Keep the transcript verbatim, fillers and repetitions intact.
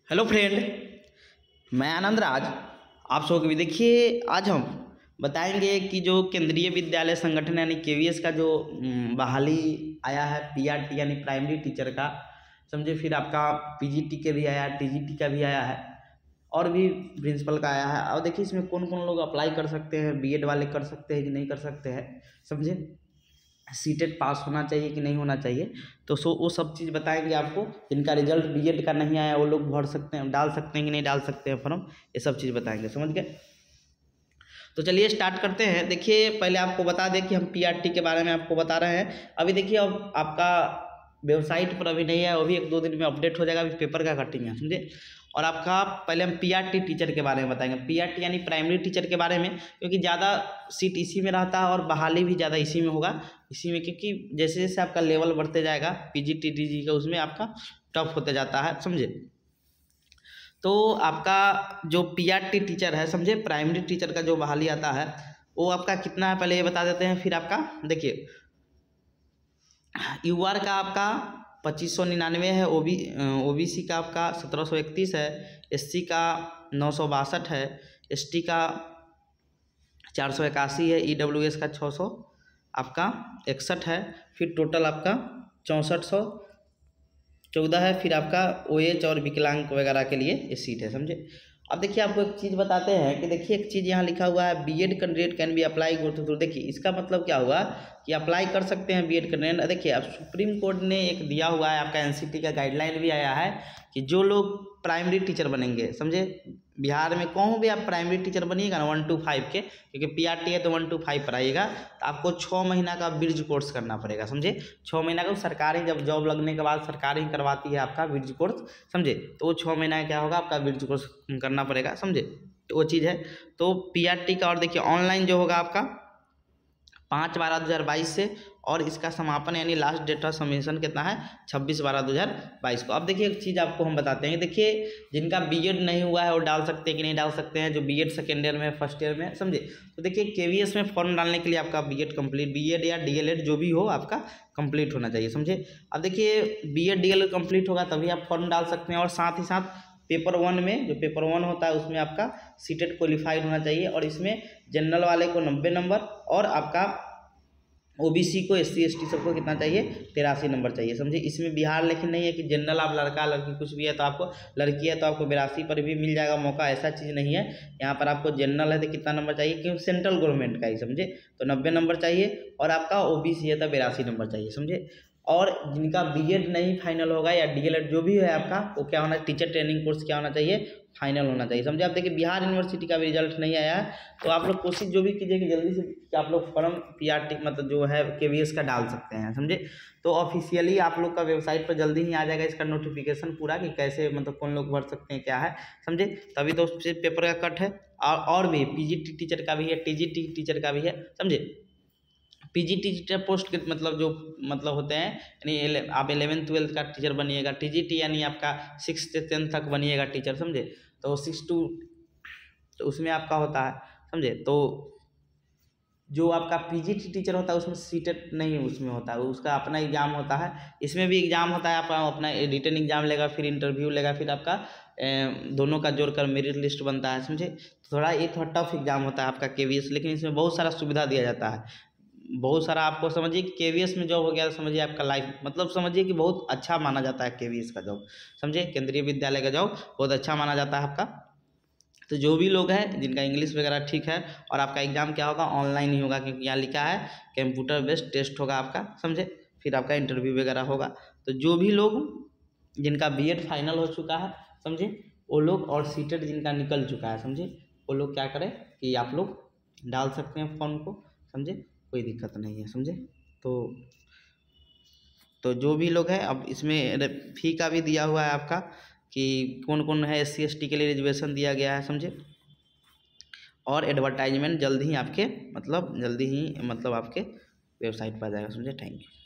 Hello friend, मैं आनंद राज आप सबको भी। देखिए, आज हम बताएंगे कि जो केंद्रीय विद्यालय संगठन यानी केवीएस का जो हम्म, बहाली आया है, पीआरटी यानी प्राइमरी टीचर का, समझे। फिर आपका पीजीटी के भी आया है, टीजीटी का भी आया है और भी प्रिंसिपल का आया है। और देखिए इसमें कौन कौन लोग अप्लाई कर सकते हैं, बीएड वाले कर सकते हैं कि नहीं कर सकते हैं, समझे। सीटेट पास होना चाहिए कि नहीं होना चाहिए, तो सो वो सब चीज़ बताएंगे आपको। जिनका रिजल्ट बीएड का नहीं आया वो लोग भर सकते हैं, डाल सकते हैं कि नहीं डाल सकते हैं फॉर्म, ये सब चीज़ बताएंगे, समझ गए। तो चलिए स्टार्ट करते हैं। देखिए, पहले आपको बता दें कि हम पीआरटी के बारे में आपको बता रहे हैं। अभी देखिए, अब आपका वेबसाइट पर अभी नहीं है, वो भी एक दो दिन में अपडेट हो जाएगा। अभी पेपर का कटिंग है, समझे। और आपका पहले हम पीआरटी टीचर के बारे में बताएंगे, पीआरटी यानी प्राइमरी टीचर के बारे में, क्योंकि ज़्यादा सीट इसी में रहता है और बहाली भी ज़्यादा इसी में होगा, इसी में। क्योंकि जैसे जैसे आपका लेवल बढ़ते जाएगा पीजीटी टीजी का, उसमें आपका टफ होते जाता है, समझे। तो आपका जो पीआरटी टीचर है, समझे, प्राइमरी टीचर का जो बहाली आता है वो आपका कितना है पहले ये बता देते हैं। फिर आपका देखिए, यूआर का आपका पच्चीस सौ निन्यानवे है, ओबी ओबीसी का आपका सत्रह सौ इकतीस है, एससी का नौ सौ बासठ है, एसटी का चार सौ इक्यासी है, ईडब्ल्यूएस का छः सौ आपका इकसठ है। फिर टोटल आपका चौंसठ सौ चौदह है। फिर आपका ओएच और विकलांग वगैरह के लिए ये सीट है, समझे। अब देखिए, आपको एक चीज़ बताते हैं कि देखिए, एक चीज़ यहाँ लिखा हुआ है, BEd candidate can be apply go to. देखिए इसका मतलब क्या हुआ कि अप्लाई कर सकते हैं बीएड कैंडिडेट। देखिए, अब सुप्रीम कोर्ट ने एक दिया हुआ है, आपका एनसीटी का गाइडलाइन भी आया है कि जो लोग प्राइमरी टीचर बनेंगे, समझे, बिहार में कहूँ भी आप प्राइमरी टीचर बनिएगा ना वन टू फाइव के, क्योंकि पीआरटी है तो वन टू फाइव पर आइएगा, तो आपको छः महीना का ब्रिज कोर्स करना पड़ेगा, समझे। छः महीना का सरकारी, जब जॉब लगने के बाद सरकार ही करवाती है आपका ब्रिज कोर्स, समझे। तो वो छः महीना क्या होगा आपका ब्रिज कोर्स करना पड़ेगा, समझे। तो वो चीज़ है। तो पीआरटी का, और देखिए ऑनलाइन जो होगा आपका पाँच बारह दो हज़ार बाईस से, और इसका समापन यानी लास्ट डेट ऑफ सबमिशन कितना है, छब्बीस बारह दो हज़ार बाईस को। अब देखिए एक चीज़ आपको हम बताते हैं। देखिए, जिनका बीएड नहीं हुआ है वो डाल सकते हैं कि नहीं डाल सकते हैं, जो बीएड सेकेंड ईयर में, फर्स्ट ईयर में, समझे। तो देखिए, केवीएस में फॉर्म डालने के लिए आपका बीएड कंप्लीट, बीएड या डीएलएड जो भी हो आपका कंप्लीट होना चाहिए, समझे। अब देखिए, बीएड डीएलएड कंप्लीट होगा तभी आप फॉर्म डाल सकते हैं। और साथ ही साथ पेपर वन में, जो पेपर वन होता है उसमें आपका सीटेट क्वालिफाइड होना चाहिए। और इसमें जनरल वाले को नब्बे नंबर, और आपका ओबीसी को, एससी एसटी सबको कितना चाहिए, तिरासी नंबर चाहिए, समझे। इसमें बिहार लेकिन नहीं है कि जनरल आप लड़का लड़की कुछ भी है तो आपको, लड़की है तो आपको बिरासी पर भी मिल जाएगा मौका, ऐसा चीज़ नहीं है। यहाँ पर आपको जनरल है तो कितना नंबर चाहिए, क्योंकि सेंट्रल गवर्नमेंट का ही, समझे, तो नब्बे नंबर चाहिए। और आपका ओबीसी है तो बिरासी नंबर चाहिए, समझे। और जिनका बीएड नहीं फाइनल होगा या डीएलएड जो भी है आपका, वो क्या होना, टीचर ट्रेनिंग कोर्स क्या होना चाहिए, फाइनल होना चाहिए, समझे। आप देखिए, बिहार यूनिवर्सिटी का भी रिजल्ट नहीं आया है, तो आप लोग कोशिश जो भी कीजिए कि जल्दी से कि आप लोग फॉर्म पीआरटी मतलब जो है केवीएस का डाल सकते हैं, समझे। तो ऑफिशियली आप लोग का वेबसाइट पर जल्दी ही आ जाएगा इसका नोटिफिकेशन पूरा, कि कैसे मतलब कौन लोग भर सकते हैं, क्या है, समझे। तभी तो उससे पेपर का कट है। और और भी पीजीटी टीचर का भी है, टीजीटी टीचर का भी है, समझे। पीजीटी टीचर पोस्ट के मतलब जो मतलब होते हैं, यानी आप इलेवेंथ ट्वेल्थ का टीचर बनिएगा, टीजीटी यानी आपका सिक्स से टेंथ तक बनिएगा टीचर, समझे। तो सिक्स टू, तो उसमें आपका होता है, समझे। तो जो आपका पीजीटी टीचर होता है उसमें सीटेट नहीं उसमें होता है, उसका अपना एग्जाम होता है। इसमें भी एग्जाम होता है, आपका अपना रिटन एग्जाम लेगा, फिर इंटरव्यू लेगा, फिर आपका ए, दोनों का जोड़कर मेरिट लिस्ट बनता है, समझे। थोड़ा ये थोड़ा टफ एग्जाम होता है आपका केवीएस, लेकिन इसमें बहुत सारा सुविधा दिया जाता है, बहुत सारा। आपको समझिए कि केवीएस में जॉब हो गया, समझिए आपका लाइफ मतलब समझिए कि बहुत अच्छा माना जाता है केवीएस का जॉब, समझे। केंद्रीय विद्यालय का जॉब बहुत अच्छा माना जाता है आपका। तो जो भी लोग हैं जिनका इंग्लिश वगैरह ठीक है, और आपका एग्जाम क्या होगा, ऑनलाइन ही होगा, क्योंकि यहाँ लिखा है कंप्यूटर बेस्ड टेस्ट होगा आपका, समझे। फिर आपका इंटरव्यू वगैरह होगा। तो जो भी लोग जिनका बीएड फाइनल हो चुका है, समझे, वो लोग, और सीटेट जिनका निकल चुका है, समझे, वो लोग क्या करें कि आप लोग डाल सकते हैं फॉर्म को, समझे, कोई दिक्कत नहीं है, समझे। तो तो जो भी लोग हैं, अब इसमें फी का भी दिया हुआ है आपका कि कौन कौन है, एस सी एस टी के लिए रिजर्वेशन दिया गया है, समझे। और एडवर्टाइजमेंट जल्दी ही आपके मतलब जल्दी ही मतलब आपके वेबसाइट पर आ जाएगा, समझे। Thank you.